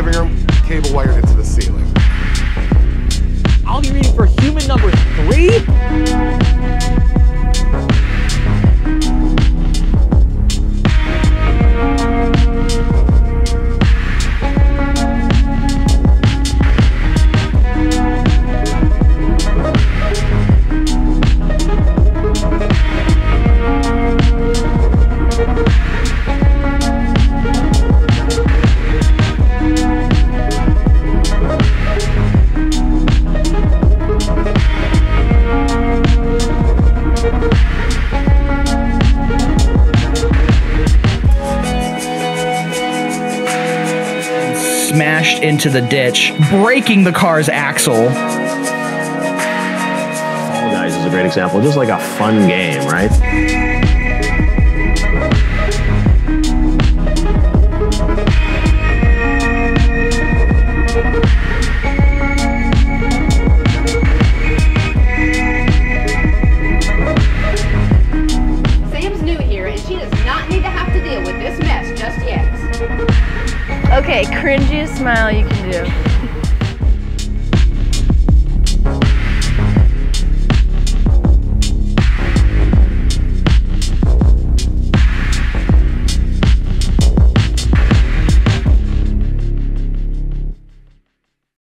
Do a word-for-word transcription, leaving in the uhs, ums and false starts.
living room, cable wired into the ceiling. I'll be reading for human number three? Smashed into the ditch, breaking the car's axle. Fall Guys is a great example. Just like a fun game, right? Sam's new here, and she does not need to have to deal with this mess just yet. Okay, cringiest smile you can do.